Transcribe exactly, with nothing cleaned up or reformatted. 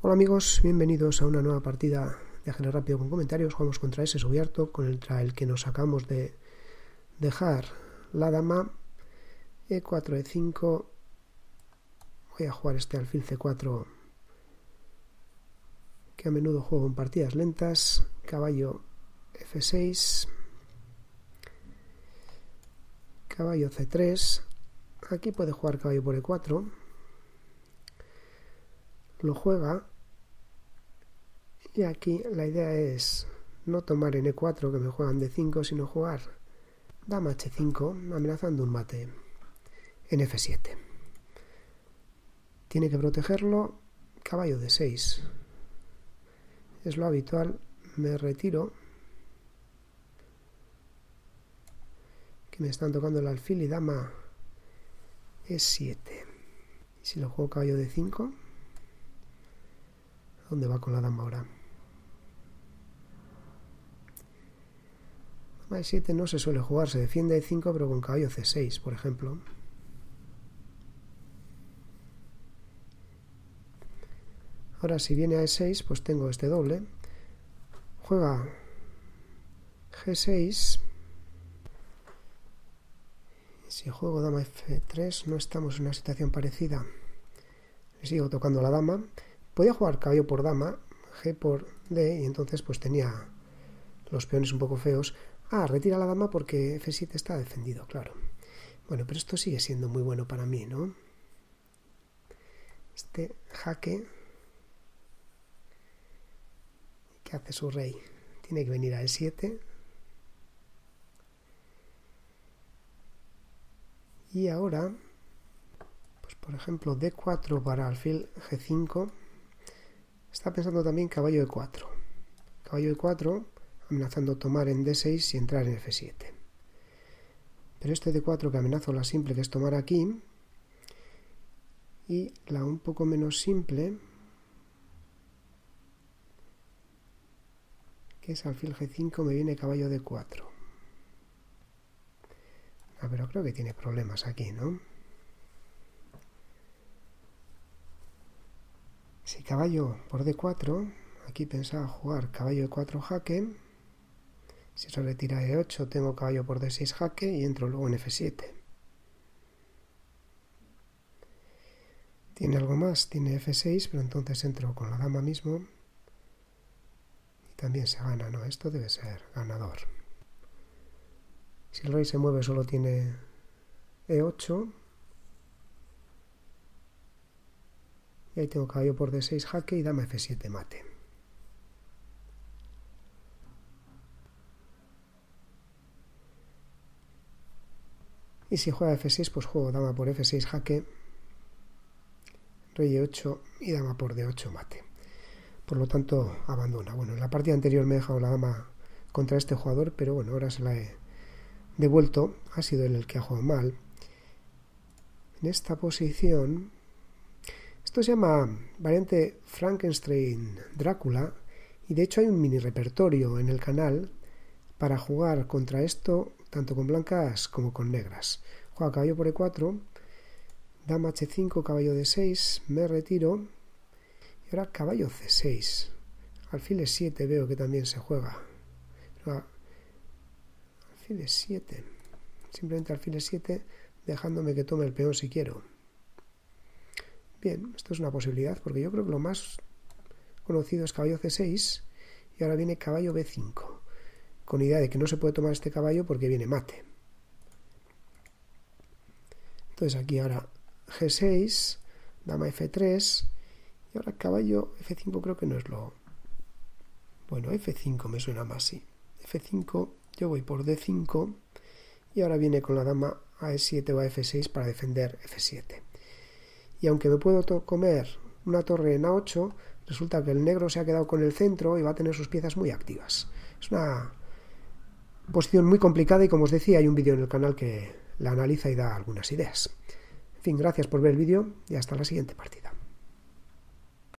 Hola amigos, bienvenidos a una nueva partida de ajedrez rápido con comentarios. Jugamos contra ese Subiarto, contra el que nos acabamos de dejar la dama. E cuatro, E cinco. Voy a jugar este alfil C cuatro, que a menudo juego en partidas lentas. Caballo F seis. Caballo C tres. Aquí puede jugar caballo por E cuatro. Lo juega. Y aquí la idea es no tomar en E cuatro, que me juegan D cinco, sino jugar dama H cinco, amenazando un mate en F siete. Tiene que protegerlo. Caballo D seis. Es lo habitual. Me retiro. Que me están tocando el alfil y dama E siete. Y si lo juego caballo D cinco, ¿dónde va con la dama ahora? Dama E siete no se suele jugar, se defiende E cinco, pero con caballo C seis, por ejemplo. Ahora si viene a E seis, pues tengo este doble. Juega G seis. Si juego dama F tres, no estamos en una situación parecida. Le sigo tocando la dama. Podía jugar caballo por dama, G por D, y entonces pues tenía los peones un poco feos. Ah, retira la dama porque F siete está defendido, claro. Bueno, pero esto sigue siendo muy bueno para mí, ¿no? Este jaque. ¿Qué hace su rey? Tiene que venir a E siete. Y ahora, pues por ejemplo, D cuatro para alfil G cinco. Está pensando también caballo E cuatro. Caballo E cuatro, amenazando tomar en D seis y entrar en F siete. Pero este D cuatro que amenazo la simple, que es tomar aquí, y la un poco menos simple, que es alfil G cinco, me viene caballo D cuatro. Ah, pero creo que tiene problemas aquí, ¿no? Si caballo por D cuatro, aquí pensaba jugar caballo E cuatro jaque. Si se retira E ocho, tengo caballo por D seis jaque y entro luego en F siete. Tiene algo más, tiene F seis, pero entonces entro con la dama mismo. Y también se gana, ¿no? Esto debe ser ganador. Si el rey se mueve solo tiene E ocho. Y ahí tengo caballo por D seis jaque y dama F siete mate. Y si juega F seis, pues juego dama por F seis jaque, rey E ocho y dama por D ocho mate. Por lo tanto, abandona. Bueno, en la partida anterior me he dejado la dama contra este jugador, pero bueno, ahora se la he devuelto. Ha sido él el que ha jugado mal. En esta posición, esto se llama variante Frankenstein-Drácula, y de hecho hay un mini repertorio en el canal para jugar contra esto, tanto con blancas como con negras. Juega caballo por E cuatro, dama H cinco, caballo D seis, me retiro, y ahora caballo C seis. Alfil E siete veo que también se juega. Pero alfil E siete. Simplemente alfil E siete, dejándome que tome el peón si quiero. Bien, esto es una posibilidad, porque yo creo que lo más conocido es caballo C seis, y ahora viene caballo B cinco, con idea de que no se puede tomar este caballo porque viene mate. Entonces aquí ahora G seis, dama F tres, y ahora caballo F cinco creo que no es lo... Bueno, F cinco me suena más, sí. F cinco, yo voy por D cinco, y ahora viene con la dama a E siete o a F seis para defender F siete. Y aunque me puedo comer una torre en A ocho, resulta que el negro se ha quedado con el centro y va a tener sus piezas muy activas. Es una posición muy complicada y, como os decía, hay un vídeo en el canal que la analiza y da algunas ideas. En fin, gracias por ver el vídeo y hasta la siguiente partida.